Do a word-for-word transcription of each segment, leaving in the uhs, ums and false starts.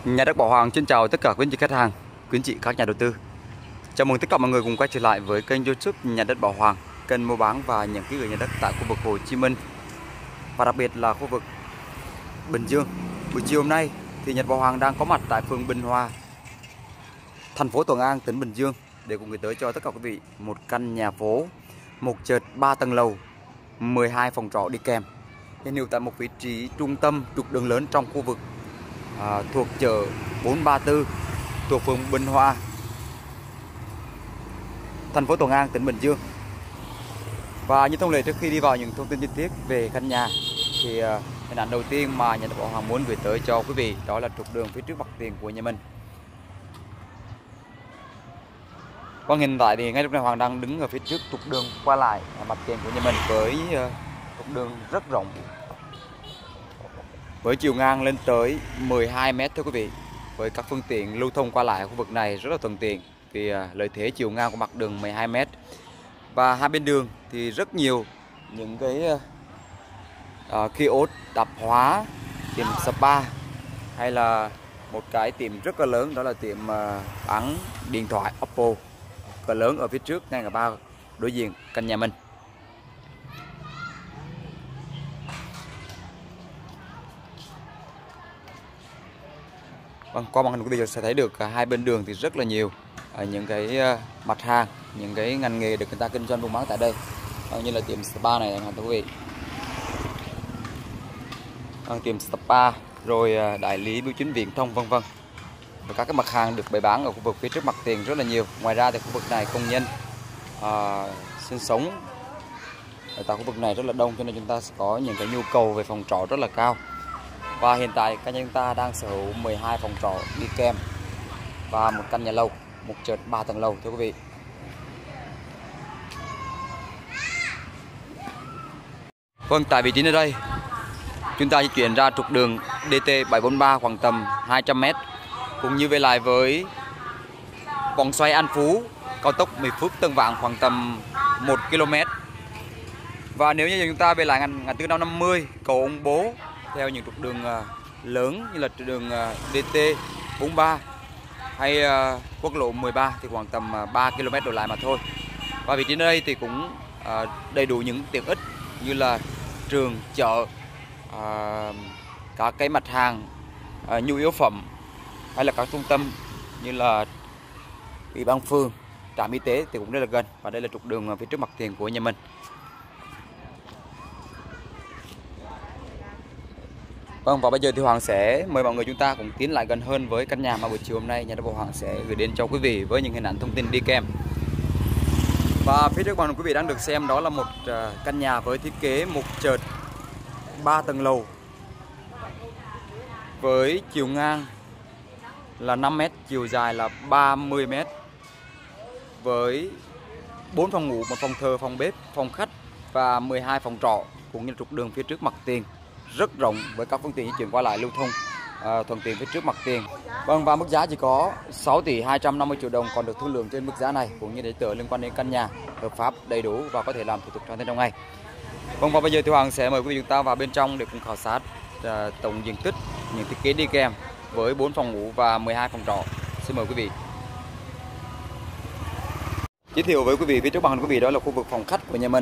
Nhà đất Bảo Hoàng xin chào tất cả quý anh chị khách hàng, quý anh chị các nhà đầu tư. Chào mừng tất cả mọi người cùng quay trở lại với kênh YouTube Nhà đất Bảo Hoàng, kênh mua bán và nhận ký gửi nhà đất tại khu vực Hồ Chí Minh và đặc biệt là khu vực Bình Dương. Buổi chiều hôm nay thì Nhà đất Bảo Hoàng đang có mặt tại phường Bình Hòa, thành phố Thuận An, tỉnh Bình Dương để cùng gửi tới cho tất cả quý vị một căn nhà phố một trệt ba tầng lầu, mười hai phòng trọ đi kèm, hiện hữu tại một vị trí trung tâm trục đường lớn trong khu vực à, thuộc chợ bốn ba tư, thuộc phường Bình Hòa, thành phố Thuận An, tỉnh Bình Dương. Và như thông lệ, trước khi đi vào những thông tin chi tiết về căn nhà thì uh, hình ảnh đầu tiên mà Nhà đất Bảo Hoàng muốn gửi tới cho quý vị đó là trục đường phía trước mặt tiền của nhà mình. Còn hiện tại thì ngay lúc này Hoàng đang đứng ở phía trước trục đường qua lại mặt tiền của nhà mình với uh, trục đường rất rộng, với chiều ngang lên tới mười hai mét thưa quý vị. Với các phương tiện lưu thông qua lại ở khu vực này rất là thuận tiện vì uh, lợi thế chiều ngang của mặt đường mười hai mét. Và hai bên đường thì rất nhiều những cái uh, kiosk tạp hóa, tiệm spa hay là một cái tiệm rất là lớn, đó là tiệm uh, bán điện thoại Oppo cỡ lớn ở phía trước ngay ngã ba đối diện căn nhà mình. Vâng, qua màn hình quý vị sẽ thấy được hai bên đường thì rất là nhiều những cái mặt hàng, những cái ngành nghề được người ta kinh doanh buôn bán tại đây, như là tiệm spa này thưa quý vị, tiệm spa rồi đại lý bưu chính viễn thông vân vân. Và các cái mặt hàng được bày bán ở khu vực phía trước mặt tiền rất là nhiều. Ngoài ra thì khu vực này công nhân à, sinh sống ở tại khu vực này rất là đông, cho nên chúng ta sẽ có những cái nhu cầu về phòng trọ rất là cao. Và hiện tại căn nhà chúng ta đang sở hữu mười hai phòng trọ đi kèm và một căn nhà lầu, một trệt ba tầng lầu thưa quý vị. Vâng, tại vị trí nơi đây chúng ta di chuyển ra trục đường D T bảy bốn ba khoảng tầm hai trăm mét, cũng như về lại với vòng xoay An Phú, cao tốc Mỹ Phước Tân Vạn khoảng tầm một ki lô mét. Và nếu như chúng ta về lại ngã tư năm năm mươi, cầu Ông Bố theo những trục đường lớn như là đường D T bốn ba hay quốc lộ mười ba thì khoảng tầm ba ki lô mét đổ lại mà thôi. Và vị trí nơi đây thì cũng đầy đủ những tiện ích như là trường, chợ, các cái mặt hàng nhu yếu phẩm hay là các trung tâm như là ủy ban phường, trạm y tế thì cũng rất là gần. Và đây là trục đường phía trước mặt tiền của nhà mình. Vâng, và bây giờ thì Hoàng sẽ mời mọi người chúng ta cùng tiến lại gần hơn với căn nhà mà buổi chiều hôm nay Nhà đất Bảo Hoàng sẽ gửi đến cho quý vị với những hình ảnh thông tin đi kèm. Và phía trước mặt quý vị đang được xem đó là một căn nhà với thiết kế một trệt ba tầng lầu với chiều ngang là năm mét, chiều dài là ba mươi mét, với bốn phòng ngủ, một phòng thờ, phòng bếp, phòng khách và mười hai phòng trọ, cũng như trục đường phía trước mặt tiền rất rộng với các phương tiện di chuyển qua lại lưu thông à, thuận tiện phía trước mặt tiền. Vâng, và mức giá chỉ có sáu tỷ hai trăm năm mươi triệu đồng, còn được thương lượng trên mức giá này cũng như giấy tờ liên quan đến căn nhà hợp pháp đầy đủ và có thể làm thủ tục hoàn thành trong ngày. Vâng, và bây giờ thì Hoàng sẽ mời quý vị chúng ta vào bên trong để cùng khảo sát à, tổng diện tích, những thiết kế đi kèm với bốn phòng ngủ và mười hai phòng trọ. Xin mời quý vị. Giới thiệu với quý vị phía trước mặt quý vị đó là khu vực phòng khách của nhà mình.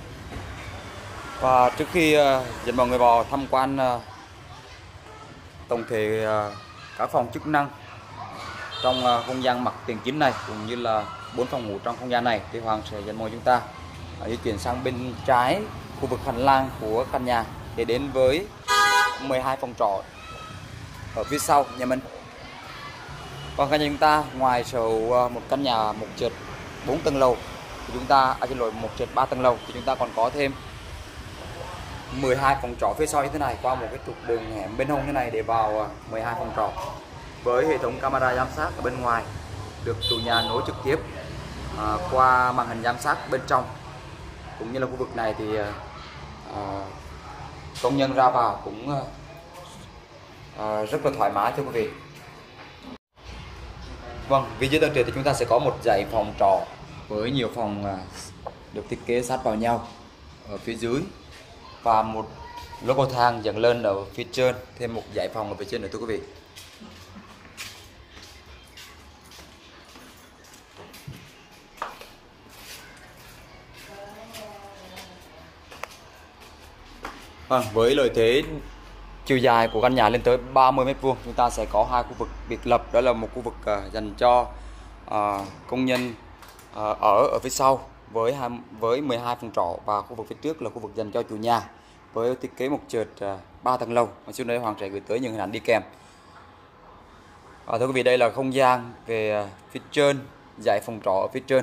Và trước khi uh, dẫn mọi người vào tham quan uh, tổng thể uh, các phòng chức năng trong uh, không gian mặt tiền chính này cũng như là bốn phòng ngủ trong không gian này, thì Hoàng sẽ dẫn mọi chúng ta uh, di chuyển sang bên trái khu vực hành lang của căn nhà để đến với mười hai phòng trọ ở phía sau nhà mình. Còn căn nhà chúng ta ngoài sở hữu uh, một căn nhà một trệt bốn tầng lầu thì chúng ta à, xin lỗi một trệt ba tầng lầu thì chúng ta còn có thêm mười hai phòng trọ phía sau như thế này, qua một cái trục đường hẻm bên hông như này để vào mười hai phòng trọ với hệ thống camera giám sát ở bên ngoài, được chủ nhà nối trực tiếp à, qua màn hình giám sát bên trong. Cũng như là khu vực này thì à, công nhân ra vào cũng à, rất là thoải mái thưa quý vị. Vâng, phía dưới tầng trệt thì chúng ta sẽ có một dãy phòng trọ với nhiều phòng à, được thiết kế sát vào nhau ở phía dưới, và một lối cầu thang dẫn lên ở phía trên, thêm một dãy phòng ở phía trên nữa thưa quý vị. Vâng, với lợi thế chiều dài của căn nhà lên tới ba mươi mét vuông, chúng ta sẽ có hai khu vực biệt lập, đó là một khu vực uh, dành cho uh, công nhân uh, ở ở phía sau với hai, với mười hai phòng trọ, và khu vực phía trước là khu vực dành cho chủ nhà với thiết kế một trệt uh, ba tầng lầu. Và sau đây Hoàng sẽ gửi tới những hình ảnh đi kèm. À, thưa quý vị, đây là không gian về uh, phía trên, dãy phòng trọ ở phía trên.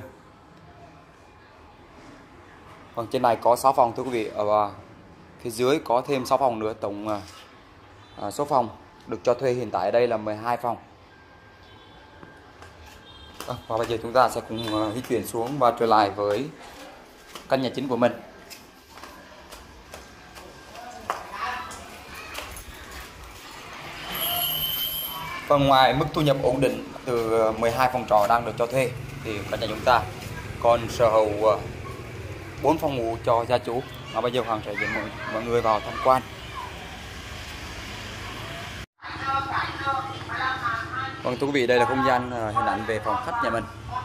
Còn trên này có sáu phòng thưa quý vị, và phía dưới có thêm sáu phòng nữa, tổng uh, số phòng được cho thuê hiện tại ở đây là mười hai phòng. À, và bây giờ chúng ta sẽ cùng uh, di chuyển xuống và trở lại với căn nhà chính của mình. Và ngoài mức thu nhập ổn định từ mười hai phòng trọ đang được cho thuê, thì căn nhà chúng ta còn sở hữu uh, bốn phòng ngủ cho gia chủ. Và bây giờ Hoàng sẽ dẫn mọi người vào tham quan. Vâng, thưa quý vị, đây là không gian uh, hình ảnh về phòng khách nhà mình.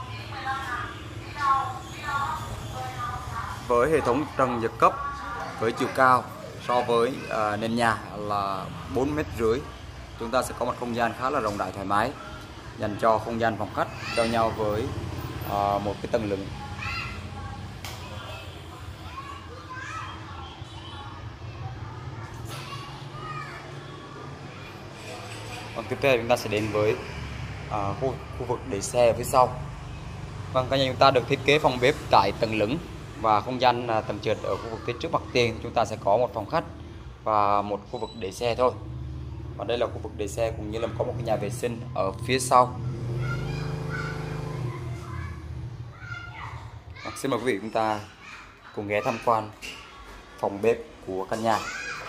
Với hệ thống trần giật cấp, với chiều cao so với uh, nền nhà là bốn mét rưỡi, chúng ta sẽ có một không gian khá là rộng rãi thoải mái dành cho không gian phòng khách giao nhau với uh, một cái tầng lửng. Còn tiếp theo chúng ta sẽ đến với uh, khu, khu vực để xe ở phía sau. Vâng, căn nhà chúng ta được thiết kế phòng bếp tại tầng lửng và không gian uh, tầng trệt ở khu vực phía trước mặt tiền. Chúng ta sẽ có một phòng khách và một khu vực để xe thôi. Và đây là khu vực để xe cũng như là có một cái nhà vệ sinh ở phía sau. Vâng, xin mời quý vị chúng ta cùng ghé tham quan phòng bếp của căn nhà.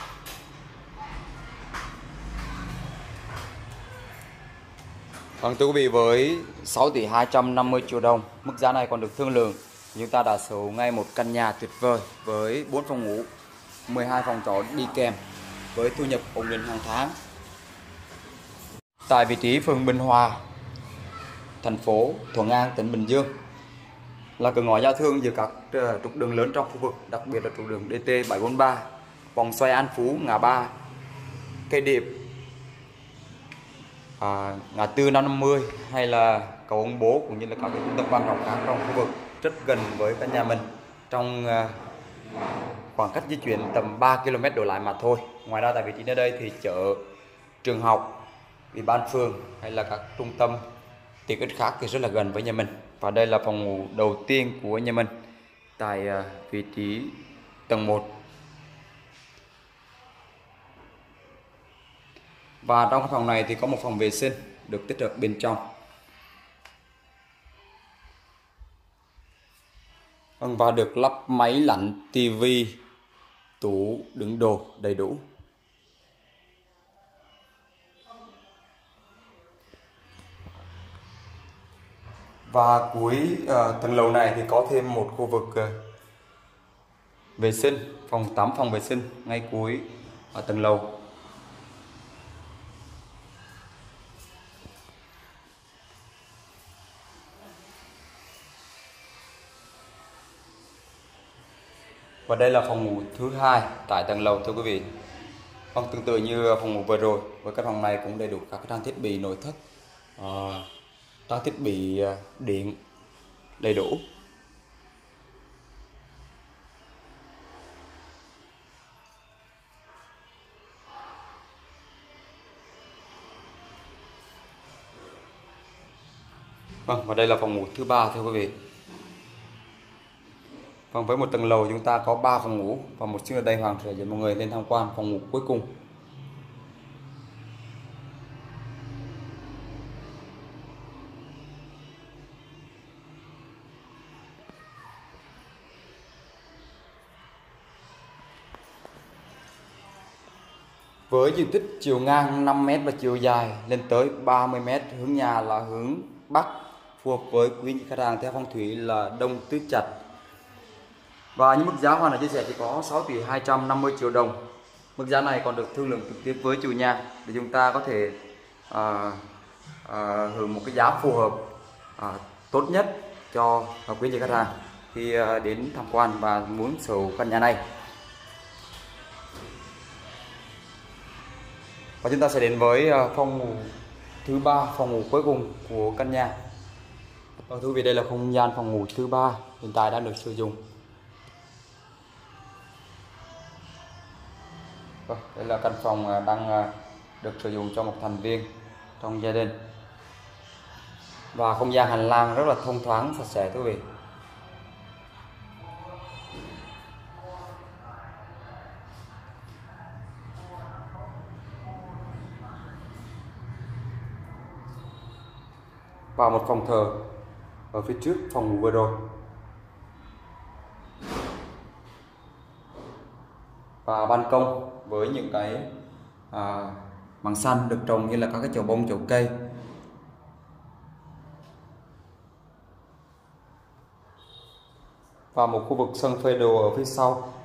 Vâng, thưa quý vị, với sáu tỷ hai trăm năm mươi triệu đồng, mức giá này còn được thương lượng, chúng ta đã sở hữu ngay một căn nhà tuyệt vời với bốn phòng ngủ, mười hai phòng trọ đi kèm, với thu nhập ổn định hàng tháng. Tại vị trí phường Bình Hòa, thành phố Thuận An, tỉnh Bình Dương, là cửa ngõ giao thương giữa các trục đường lớn trong khu vực, đặc biệt là trục đường D T bảy bốn ba, vòng xoay An Phú, ngã ba Cây Điệp, à, ngã tư năm năm mươi hay là cầu ông Bố, cũng như là các cái trung tâm quan trọng khác trong khu vực, rất gần với căn nhà mình, trong uh, khoảng cách di chuyển tầm ba ki lô mét đổ lại mà thôi. Ngoài ra tại vị trí nơi đây thì chợ, trường học, ủy ban phường hay là các trung tâm tiện ích khác thì rất là gần với nhà mình. Và đây là phòng ngủ đầu tiên của nhà mình tại uh, vị trí tầng một. Và trong phòng này thì có một phòng vệ sinh được tích hợp bên trong. Và được lắp máy lạnh, tivi, tủ đựng đồ đầy đủ. Và cuối uh, tầng lầu này thì có thêm một khu vực uh, vệ sinh, phòng tắm, phòng vệ sinh ngay cuối ở tầng lầu. Và đây là phòng ngủ thứ hai tại tầng lầu thưa quý vị. Vâng, tương tự như phòng ngủ vừa rồi, với căn phòng này cũng đầy đủ các trang thiết bị nội thất, uh, trang thiết bị uh, điện đầy đủ. Vâng, và đây là phòng ngủ thứ ba thưa quý vị. Vâng, với một tầng lầu chúng ta có ba phòng ngủ, và một xíu ở đây Hoàng sẽ dẫn mọi người lên tham quan phòng ngủ cuối cùng. Với diện tích chiều ngang năm mét và chiều dài lên tới ba mươi mét, hướng nhà là hướng Bắc, phù hợp với quý vị khách hàng theo phong thủy là Đông Tứ Trạch. Và những mức giá Hoàng đã chia sẻ chỉ có sáu tỷ hai trăm năm mươi triệu đồng. Mức giá này còn được thương lượng trực tiếp với chủ nhà để chúng ta có thể à, à, hưởng một cái giá phù hợp, à, tốt nhất cho quý vị khách hàng khi à, đến tham quan và muốn sở hữu căn nhà này. Và chúng ta sẽ đến với ờ, phòng ngủ thứ ba, phòng ngủ cuối cùng của căn nhà. Vâng, thưa quý vị, đây là không gian phòng ngủ thứ ba hiện tại đang được sử dụng. Vâng, đây là căn phòng ờ, đang ờ, được sử dụng cho một thành viên trong gia đình. Và không gian hành lang rất là thông thoáng, sạch sẽ thưa quý vị. Và một phòng thờ ở phía trước phòng ngủ vừa rồi. Và ban công với những cái à, mảng xanh được trồng như là các cái chậu bông, chậu cây. Và một khu vực sân phơi đồ ở phía sau.